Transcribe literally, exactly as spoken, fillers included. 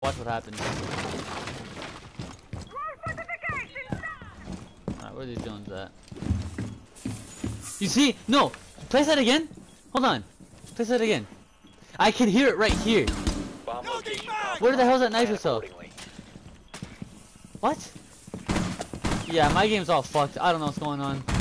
Watch what happens. Alright, where are these drones at? You see? No! Place that again! Hold on. Place that again. I can hear it right here. Where the hell's that knife yourself? What? Yeah, my game's all fucked. I don't know what's going on.